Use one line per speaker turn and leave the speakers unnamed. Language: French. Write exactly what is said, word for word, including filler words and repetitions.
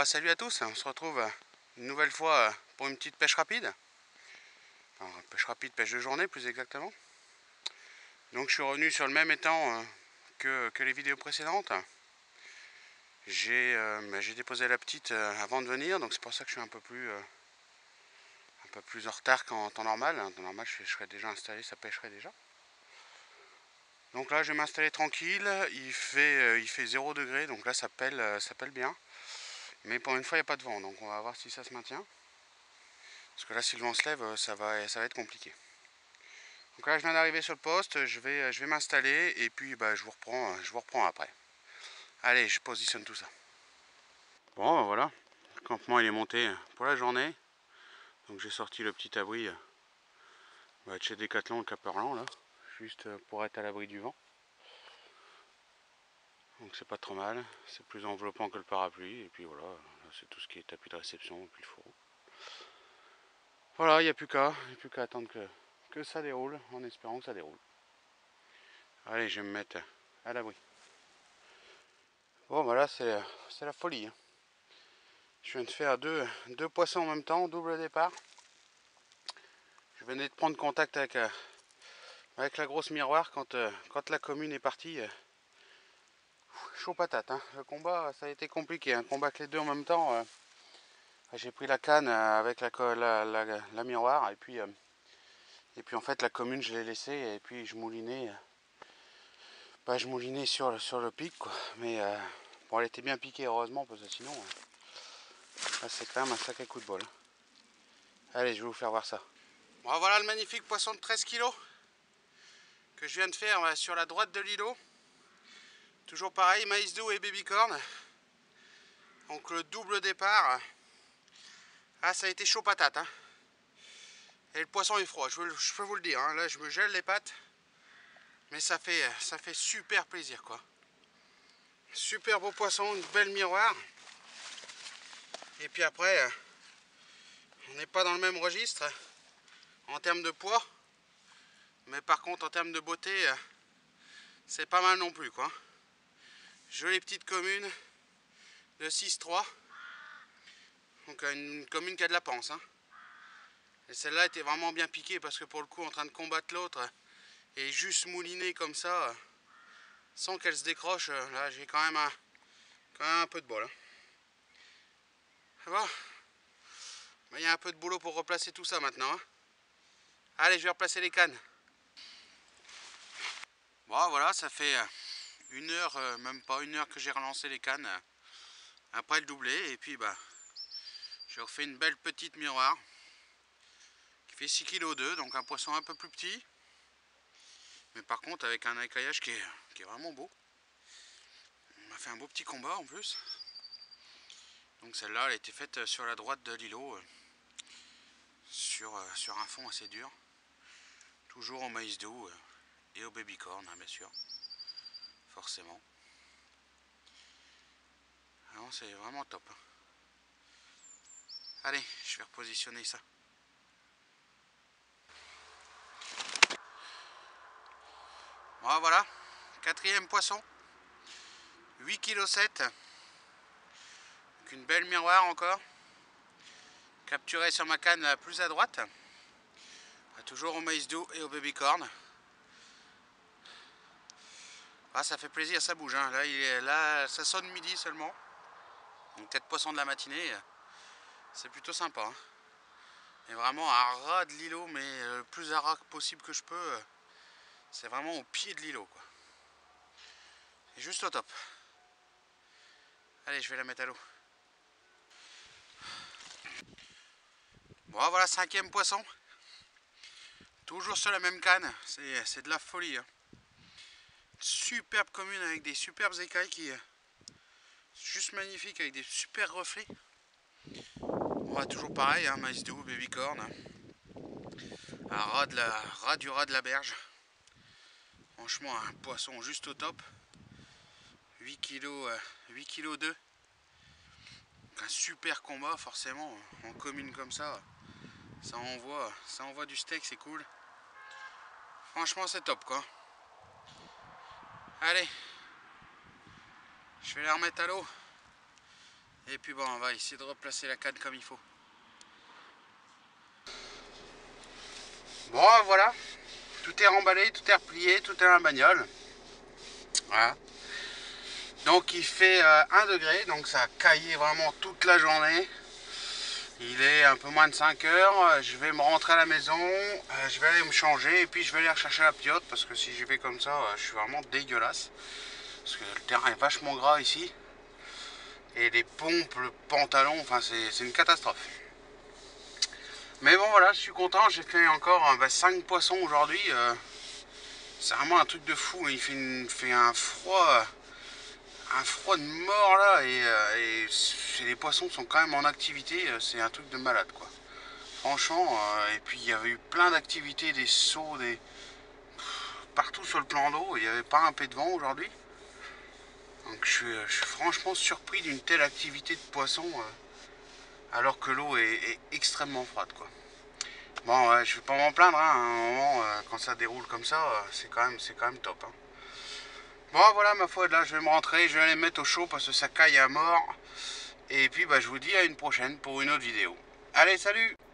Bon, salut à tous, on se retrouve une nouvelle fois pour une petite pêche rapide. Enfin, pêche rapide, pêche de journée plus exactement. Donc je suis revenu sur le même étang que, que les vidéos précédentes. J'ai euh, bah, j'ai déposé la petite avant de venir, donc c'est pour ça que je suis un peu plus, euh, un peu plus en retard qu'en temps normal. En temps normal, je, je serais déjà installé, ça pêcherait déjà. Donc là, je vais m'installer tranquille. Il fait, euh, il fait zéro degré, donc là, ça pèle, euh, ça pèle bien. Mais pour une fois, il n'y a pas de vent, donc on va voir si ça se maintient. Parce que là, si le vent se lève, ça va, ça va être compliqué. Donc là, je viens d'arriver sur le poste, je vais, je vais m'installer et puis bah, je vous reprends, je vous reprends après. Allez, je positionne tout ça. Bon, bah voilà, le campement il est monté pour la journée. Donc j'ai sorti le petit abri bah, de chez Decathlon, le Caperlan là, juste pour être à l'abri du vent. Donc c'est pas trop mal, c'est plus enveloppant que le parapluie. Et puis voilà, c'est tout ce qui est tapis de réception et puis le fourreau. Voilà, il n'y a plus qu'à, il n'y a plus qu'à attendre que, que ça déroule, en espérant que ça déroule. Allez, je vais me mettre à l'abri. Bon, bah là c'est la folie. Hein. Je viens de faire deux, deux poissons en même temps, double départ. Je venais de prendre contact avec, euh, avec la grosse miroir quand, euh, quand la commune est partie. Euh, chaud patate, hein. Le combat ça a été compliqué, hein. Combattre les deux en même temps. Euh, j'ai pris la canne euh, avec la, la, la, la miroir et puis, euh, et puis en fait la commune je l'ai laissée et puis je moulinais. Euh, bah, je moulinais sur, sur le pic quoi. Mais euh, bon, elle était bien piquée heureusement parce que sinon euh, c'est quand même un sacré coup de bol. Hein. Allez, je vais vous faire voir ça. Bon, voilà le magnifique poisson de treize kilos que je viens de faire euh, sur la droite de l'îlot. Toujours pareil, maïs doux et babycorn. Donc le double départ. Ah, ça a été chaud patate. Hein. Et le poisson est froid, je, veux, je peux vous le dire. Hein. Là, je me gèle les pattes. Mais ça fait, ça fait super plaisir, quoi. Super beau poisson, une belle miroir. Et puis après, on n'est pas dans le même registre en termes de poids. Mais par contre, en termes de beauté, c'est pas mal non plus, quoi. Jolie petite commune de six trois. Donc une commune qui a de la panse. Hein. Et celle-là était vraiment bien piquée parce que pour le coup, en train de combattre l'autre et juste moulinée comme ça, sans qu'elle se décroche, là j'ai quand même un, quand même un peu de bol. Hein. Bon, il y a un peu de boulot pour replacer tout ça maintenant. Hein. Allez, je vais replacer les cannes. Bon, voilà, ça fait une heure, même pas une heure que j'ai relancé les cannes après le doublé. Et puis, bah, j'ai refait une belle petite miroir qui fait six virgule deux kilos, donc un poisson un peu plus petit. Mais par contre, avec un écaillage qui est, qui est vraiment beau. On m'a fait un beau petit combat en plus. Donc celle-là, elle a été faite sur la droite de l'îlot, sur, sur un fond assez dur. Toujours au maïs doux et au babycorn, hein, bien sûr. Forcément. Alors c'est vraiment top. Allez, je vais repositionner ça. Bon, voilà, quatrième poisson. huit virgule sept kilos. Une belle miroir encore. Capturé sur ma canne la plus à droite. Toujours au maïs doux et au babycorn. Ah, ça fait plaisir, ça bouge. Hein. Là, il est, là, ça sonne midi seulement. Donc peut-être poisson de la matinée. C'est plutôt sympa. Hein. Et vraiment à ras de l'îlot, mais le plus à ras possible que je peux. C'est vraiment au pied de l'îlot, quoi. Et juste au top. Allez, je vais la mettre à l'eau. Bon, voilà, cinquième poisson. Toujours sur la même canne. C'est de la folie. Hein. Superbe commune avec des superbes écailles qui juste magnifique avec des super reflets. On va toujours pareil, hein, maïs doux, babycorn. À ras, de la, ras du ras de la berge. Franchement, un poisson juste au top. huit kilos, huit virgule deux kilos. Un super combat, forcément. En commune comme ça, ça envoie, ça envoie du steak, c'est cool. Franchement, c'est top, quoi. Allez, je vais la remettre à l'eau. Et puis bon, on va essayer de replacer la canne comme il faut. Bon, voilà. Tout est remballé, tout est replié, tout est dans la bagnole. Voilà. Donc il fait euh, un degré, donc ça a caillé vraiment toute la journée. Il est un peu moins de cinq heures, je vais me rentrer à la maison, euh, je vais aller me changer et puis je vais aller rechercher la piote parce que si j'y vais comme ça, euh, je suis vraiment dégueulasse. Parce que le terrain est vachement gras ici. Et les pompes, le pantalon, enfin c'est une catastrophe. Mais bon voilà, je suis content, j'ai fait encore euh, bah, cinq poissons aujourd'hui. Euh, c'est vraiment un truc de fou, il fait, une, fait un froid... un froid de mort là et, euh, et les poissons sont quand même en activité, c'est un truc de malade quoi. Franchement, euh, et puis il y avait eu plein d'activités, des sauts, des partout sur le plan d'eau, il n'y avait pas un pet de vent aujourd'hui. Donc je suis, je suis franchement surpris d'une telle activité de poissons euh, alors que l'eau est, est extrêmement froide quoi. Bon, euh, je vais pas m'en plaindre, hein, à un moment euh, quand ça déroule comme ça, euh, c'est quand même, c'est quand même top. Hein. Bon voilà ma foi, là je vais me rentrer, je vais aller me mettre au chaud parce que ça caille à mort. Et puis bah, je vous dis à une prochaine pour une autre vidéo. Allez, salut!